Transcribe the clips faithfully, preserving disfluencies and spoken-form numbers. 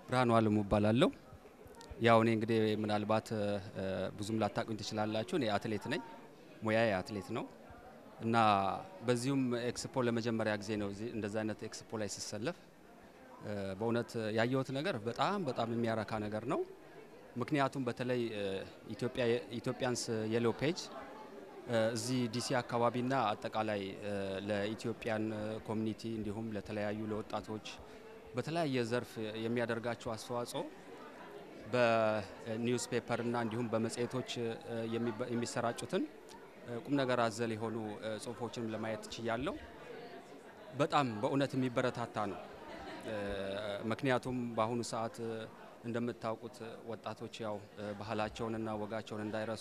ብርሃኑ አለሙ እባላለሁ። ያው እኔ እንግዲህ ምናልባት ብዙም ላታቁኝ ትችላላችሁ እኔ አትሌት ነኝ ሙያዬ አትሌት ነው እና በዚሁም ኤክስፖ ለመጀመሪያ ጊዜ ነው እንደዛ አይነት ኤክስፖ ላይ ሲሰለፍ በእውነት ያየሁት ነገር በጣም በጣም የሚያረካ ነገር ነው። ምክንያቱም በተለይ ኢትዮጵያ ኢትዮጵያንስ የሎ ፔጅ እዚህ ዲሲ አካባቢና አጠቃላይ ለኢትዮጵያን ኮሚኒቲ እንዲሁም ለተለያዩ ለወጣቶች በተለያየ ዘርፍ የሚያደርጋቸው አስተዋጽኦ በኒውስ ፔፐር እና እንዲሁም በመጽሔቶች የሚሰራጩትን ቁም ነገር አዘል የሆኑ ጽሁፎችን ለማየት ችያለሁ። በጣም በእውነት የሚበረታታ ነው። ምክንያቱም በአሁኑ ሰዓት እንደምታውቁት ወጣቶች ያው ባህላቸውንና ወጋቸውን እንዳይረሱ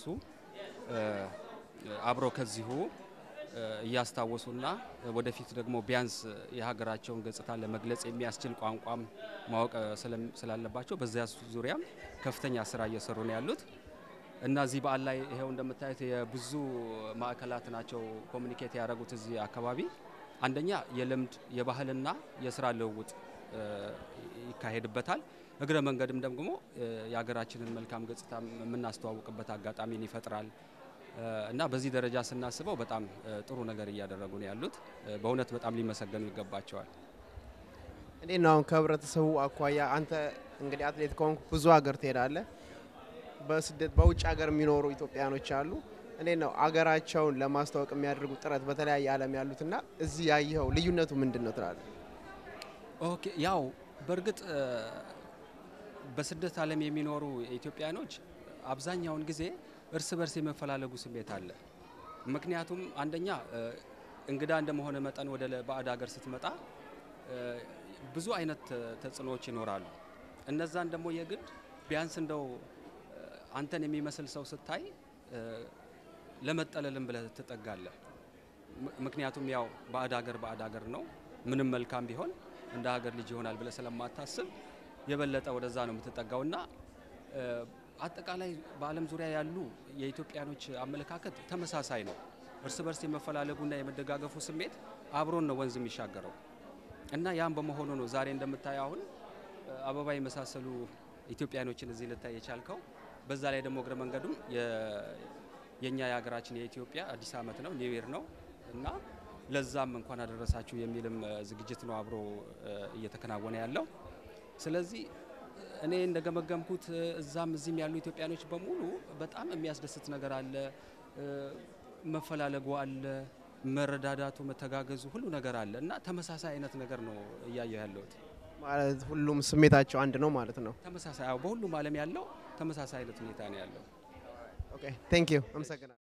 አብሮ ከዚሁ ያስታወሱና ወደፊት ደግሞ ቢያንስ የሀገራቸውን ገጽታ ለመግለጽ የሚያስችል ቋንቋም ማወቅ ስላለባቸው በዚያ ዙሪያም ከፍተኛ ስራ እየሰሩ ነው ያሉት እና እዚህ በዓል ላይ ይሄው እንደምታዩት የብዙ ማዕከላት ናቸው ኮሙኒኬት ያደረጉት እዚህ አካባቢ አንደኛ የልምድ የባህልና የስራ ልውውጥ ይካሄድበታል እግረ መንገድም ደግሞ የሀገራችንን መልካም ገጽታ የምናስተዋውቅበት አጋጣሚን ይፈጥራል እና በዚህ ደረጃ ስናስበው በጣም ጥሩ ነገር እያደረጉ ነው ያሉት በእውነት በጣም ሊመሰገኑ ይገባቸዋል። እንዴ ነው ከህብረተሰቡ አኳያ አንተ እንግዲህ አትሌት ኮንክ ብዙ ሀገር ትሄዳለህ በስደት በውጭ ሀገር የሚኖሩ ኢትዮጵያኖች አሉ እንዴ ነው ሀገራቸውን ለማስተዋወቅ የሚያደርጉ ጥረት በተለያየ ዓለም ያሉትና እዚህ ያየው ልዩነቱ ምንድነው ትላለህ? ኦኬ ያው በርግጥ በስደት ዓለም የሚኖሩ ኢትዮጵያኖች አብዛኛውን ጊዜ እርስ በርስ የመፈላለጉ ስሜት አለ። ምክንያቱም አንደኛ እንግዳ እንደመሆነ መጠን ወደ ባዕድ ሀገር ስትመጣ ብዙ አይነት ተጽዕኖዎች ይኖራሉ። እነዛን ደግሞ የግድ ቢያንስ እንደው አንተን የሚመስል ሰው ስታይ ለመጠለልም ብለህ ትጠጋለህ። ምክንያቱም ያው ባዕድ ሀገር ባዕድ ሀገር ነው ምንም መልካም ቢሆን እንደ ሀገር ልጅ ይሆናል ብለህ ስለማታስብ የበለጠ ወደዛ ነው የምትጠጋውና አጠቃላይ በአለም ዙሪያ ያሉ የኢትዮጵያኖች አመለካከት ተመሳሳይ ነው። እርስ በርስ የመፈላለጉና የመደጋገፉ ስሜት አብሮን ነው ወንዝ የሚሻገረው እና ያም በመሆኑ ነው ዛሬ እንደምታየው አሁን አበባ የመሳሰሉ ኢትዮጵያኖችን እዚህ ልታይ የቻልከው በዛ ላይ ደግሞ እግረ መንገዱም የኛ የሀገራችን የኢትዮጵያ አዲስ አመት ነው ኒው ይር ነው እና ለዛም እንኳን አደረሳችሁ የሚልም ዝግጅት ነው አብሮ እየተከናወነ ያለው። ስለዚህ እኔ እንደገመገምኩት እዛም እዚህም ያሉ ኢትዮጵያኖች በሙሉ በጣም የሚያስደስት ነገር አለ መፈላለጉ አለ መረዳዳቱ መተጋገዙ ሁሉ ነገር አለ እና ተመሳሳይ አይነት ነገር ነው እያየሁ ያለሁት ማለት ሁሉም ስሜታቸው አንድ ነው ማለት ነው። ተመሳሳይ አዎ በሁሉም ዓለም ያለው ተመሳሳይ አይነት ሁኔታ ነው ያለው። ኦኬ ቴንክ ዩ አመሰግናለሁ።